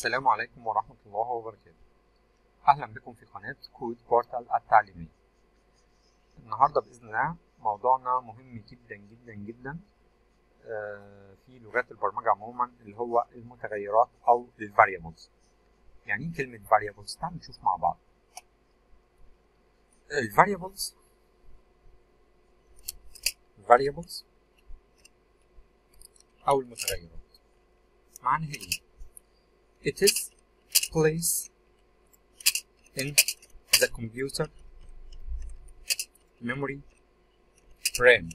السلام عليكم ورحمة الله وبركاته. أهلا بكم في قناة كود بورتال التعليمية. النهاردة بإذن الله موضوعنا مهم جدا جدا جدا في لغات البرمجة عموما، اللي هو المتغيرات أو الفاريبلز. يعني إيه كلمة فاريبلز؟ تعالوا نشوف مع بعض. الفاريبلز أو المتغيرات معناها إيه؟ It is place in the computer memory RAM.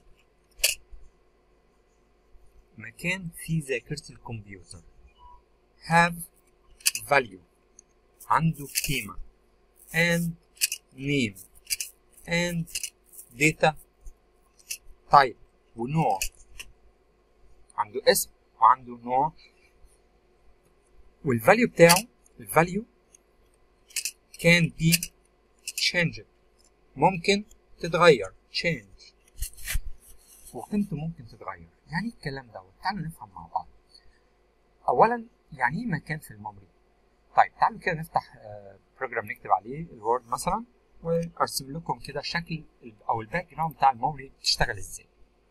مكان في ذاكرة الكمبيوتر. have value، عنده قيمة، and name and data type، ونوع، عنده اسم وعنده نوع، والفاليو بتاعه الفاليو can be changed، ممكن تتغير change، وقيمته ممكن تتغير. يعني الكلام دوت تعالوا نفهم مع بعض. اولا يعني ايه مكان في الميموري؟ طيب تعالوا كده نفتح بروجرام نكتب عليه الوورد مثلا، وارسم لكم كده شكل او الباك جراوند بتاع الميموري بتشتغل ازاي.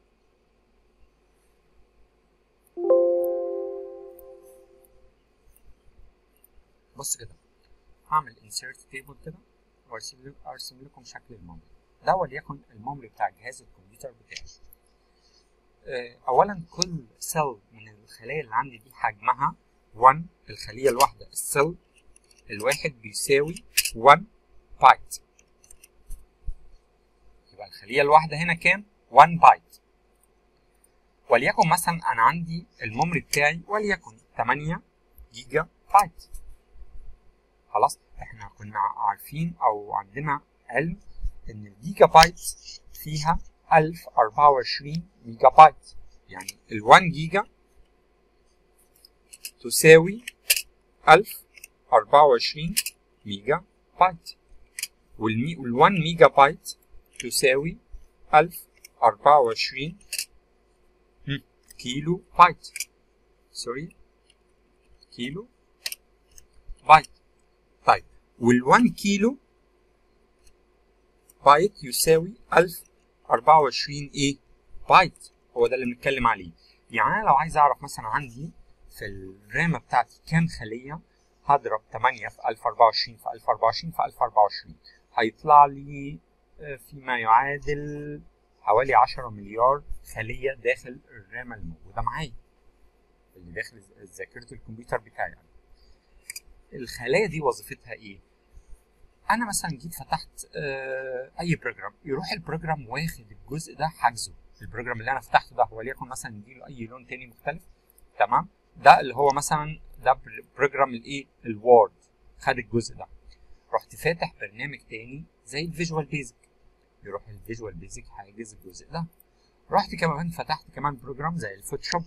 بص كده، هعمل insert table كده وارسم لكم شكل الميموري ده، وليكن الميموري بتاع جهاز الكمبيوتر بتاعي. اولا كل سيل من الخلايا اللي عندي دي حجمها 1، الخليه الواحده السيل الواحد بيساوي 1 بايت. يبقى الخليه الواحده هنا كام؟ 1 بايت. وليكن مثلا انا عندي الميموري بتاعي وليكن 8 جيجا بايت. خلاص، احنا كنا عارفين او عندنا علم ان الجيجا بايت فيها 1024 ميجا بايت. يعني ال1 جيجا تساوي 1024 ميجا بايت، وال1 ميجا بايت تساوي 1024 كيلو بايت. كيلو بايت. طيب وال1 كيلو بايت يساوي 1024 ايه؟ بايت. هو ده اللي بنتكلم عليه. يعني انا لو عايز اعرف مثلا عندي في الرامه بتاعتي كام خليه، هضرب 8 في 1024 في 1024 في 1024، هيطلع لي فيما يعادل حوالي 10 مليار خليه داخل الرامه الموجوده معايا، اللي داخل ذاكره الكمبيوتر بتاعي. يعني الخلايا دي وظيفتها ايه؟ انا مثلا جيت فتحت اي بروجرام، يروح البروجرام واخد الجزء ده حاجزه. البروجرام اللي انا فتحته ده وليكن مثلا نديله اي لون تاني مختلف، تمام؟ ده اللي هو مثلا ده بروجرام الايه؟ الوورد، خد الجزء ده. رحت فاتح برنامج تاني زي الفيجوال بيزك، يروح الفيجوال بيزك حاجز الجزء ده. رحت كمان فتحت كمان بروجرام زي الفوتوشوب،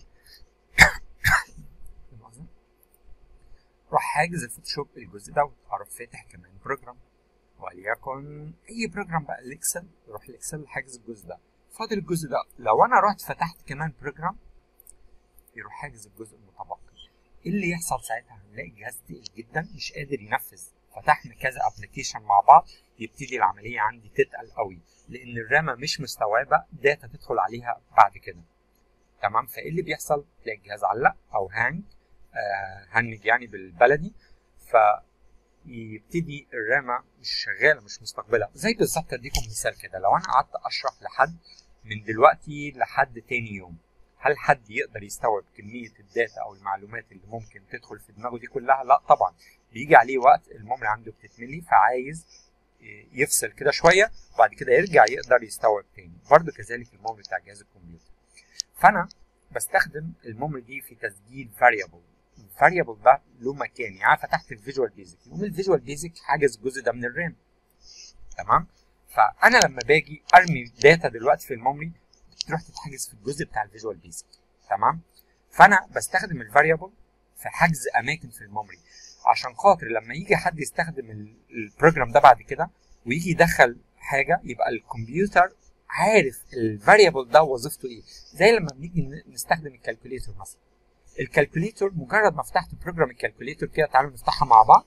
راح حاجز الفوتوشوب الجزء ده، واروح فاتح كمان بروجرام وليكن اي بروجرام بقى الاكسل، يروح الاكسل حاجز الجزء ده. فاضل الجزء ده لو انا رحت فتحت كمان بروجرام يروح حاجز الجزء المتبقي. ايه اللي يحصل ساعتها؟ هنلاقي الجهاز تقيل جدا مش قادر ينفذ. فتحنا كذا ابلكيشن مع بعض، يبتدي العمليه عندي تتقل قوي، لان الرامه مش مستوعبه داتا تدخل عليها بعد كده. تمام؟ فايه اللي بيحصل؟ تلاقي الجهاز علق او هنج يعني بالبلدي، فيبتدي الرامه مش شغاله مش مستقبله. زي بالظبط اديكم مثال كده، لو انا قعدت اشرح لحد من دلوقتي لحد تاني يوم، هل حد يقدر يستوعب كميه الداتا او المعلومات اللي ممكن تدخل في دماغه دي كلها؟ لا طبعا. بيجي عليه وقت الميموري عنده بتتملي، فعايز يفصل كده شويه وبعد كده يرجع يقدر يستوعب تاني. برضه كذلك الميموري بتاع جهاز الكمبيوتر. فانا بستخدم الميموري دي في تسجيل فاريبل. الفاريبل ده له مكان. يعني فتحت الفيجوال بيزك، يقوم الفيجوال بيزك حاجز الجزء ده من الرام. تمام؟ فانا لما باجي ارمي داتا دلوقتي في الميموري تروح تتحجز في الجزء بتاع الفيجوال بيزك. تمام؟ فانا بستخدم الفاريبل في حجز اماكن في الميموري، عشان خاطر لما يجي حد يستخدم البروجرام ده بعد كده ويجي يدخل حاجه، يبقى الكمبيوتر عارف الفاريبل ده وظيفته ايه. زي لما بنيجي نستخدم الكالكوليتر مثلا، الكالكوليتور مجرد ما فتحت بروجرام الكالكوليتور كده، تعالوا نفتحها مع بعض.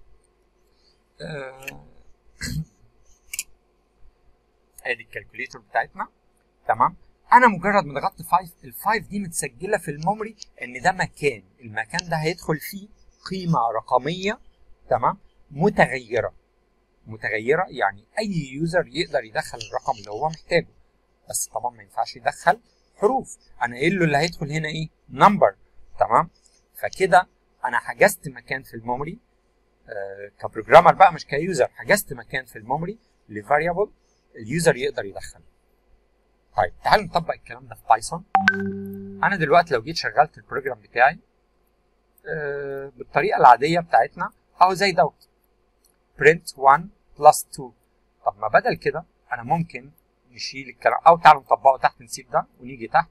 ادي الكالكوليتور بتاعتنا. تمام. انا مجرد ما ضغطت 5، ال5 دي متسجله في الميموري ان ده مكان، المكان ده هيدخل فيه قيمه رقميه. تمام. متغيره يعني اي يوزر يقدر يدخل الرقم اللي هو محتاجه، بس طبعا ما ينفعش يدخل حروف. انا قايل له اللي هيدخل هنا ايه؟ نمبر. تمام. فكده انا حجزت مكان في الميموري كبروجرامر بقى مش كيوزر، حجزت مكان في الميموري لفاريبل اليوزر يقدر يدخله. طيب تعالوا نطبق الكلام ده في بايثون. انا دلوقتي لو جيت شغلت البروجرام بتاعي بالطريقه العاديه بتاعتنا اهو زي دوت print 1 plus 2. طب ما بدل كده انا ممكن نشيل الكلام، او تعالوا نطبقه تحت، نسيب ده ونيجي تحت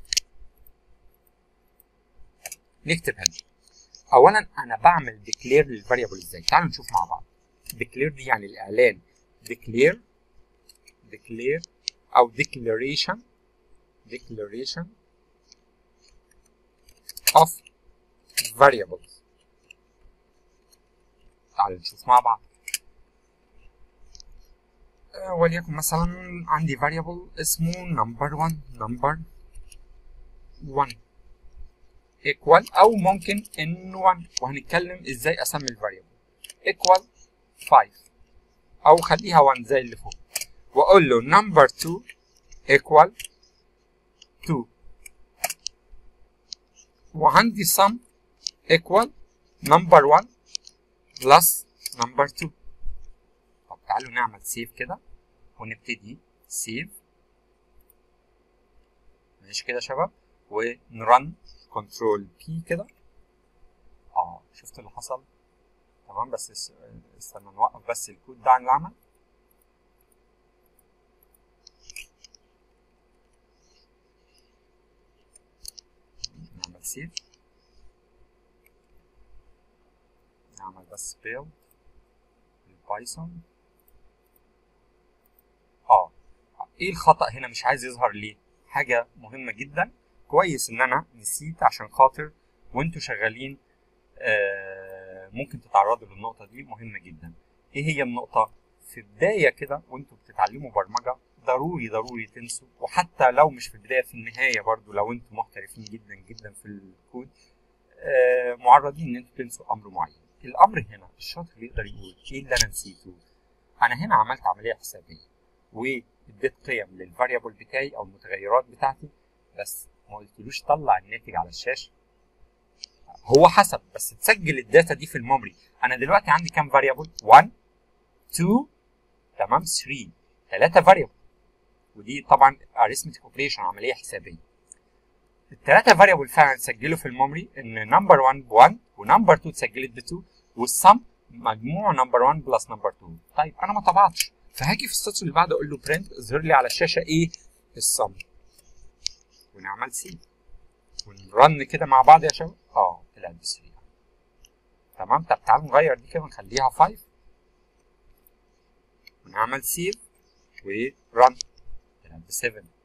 نكتب هنا. اولا انا بعمل ديكلير للفاريبل ازاي؟ تعالوا نشوف مع بعض. ديكلير دي يعني الاعلان، ديكلير او declaration of variables. تعالوا نشوف مع بعض. وليكن مثلا عندي variable اسمه number 1 equal، او ممكن n1، وهنتكلم ازاي اسمي الفاريبل equal 5، او خليها 1 زي اللي فوق، واقول له number 2 equal 2، وعندي sum equal number 1 plus number 2. طب تعالوا نعمل سيف كده ونبتدي سيف. ماشي كده يا شباب، ونرن كنترول بي كده. شفت اللي حصل؟ تمام. بس استنى نوقف بس الكود ده عن العمل. نعمل سيف، نعمل بس build البايثون. ايه الخطأ هنا مش عايز يظهر ليه؟ حاجة مهمة جدا، كويس ان انا نسيت عشان خاطر وانتوا شغالين ممكن تتعرضوا للنقطة دي، مهمة جدا. ايه هي النقطة؟ في بداية كده وانتوا بتتعلموا برمجة ضروري تنسوا، وحتى لو مش في البداية، في النهاية برضو لو انتوا محترفين جدا في الكود معرضين ان انتوا تنسوا امر معين. الامر هنا الشاطر يقدر يقول ايه اللي انا نسيته؟ انا هنا عملت عملية حسابية واديت قيم للفاريبل بتاعي او المتغيرات بتاعتي، بس ما قلتلوش طلع الناتج على الشاشة. هو حسب، بس تسجل الداتا دي في الميموري. انا دلوقتي عندي كام فاريبل؟ 1 2 تمام 3 فاريبل، ودي طبعا arithmetic operation عمليه حسابيه. الثلاثه فاريبل فعلا سجلوا في الميموري ان نمبر 1 ب1 ونمبر 2 اتسجلت ب2، والسم مجموع نمبر 1 بلس نمبر 2. طيب انا ما طبعتش، فهاجي في السطر اللي بعده اقول له برنت اظهر لي على الشاشه ايه؟ السم. ونعمل سيف ونرن كده مع بعض يا شباب. طلعت ب3. تمام. طب تعالوا نغير دي كده نخليها 5 ونعمل سيف ورن، طلعت ب7.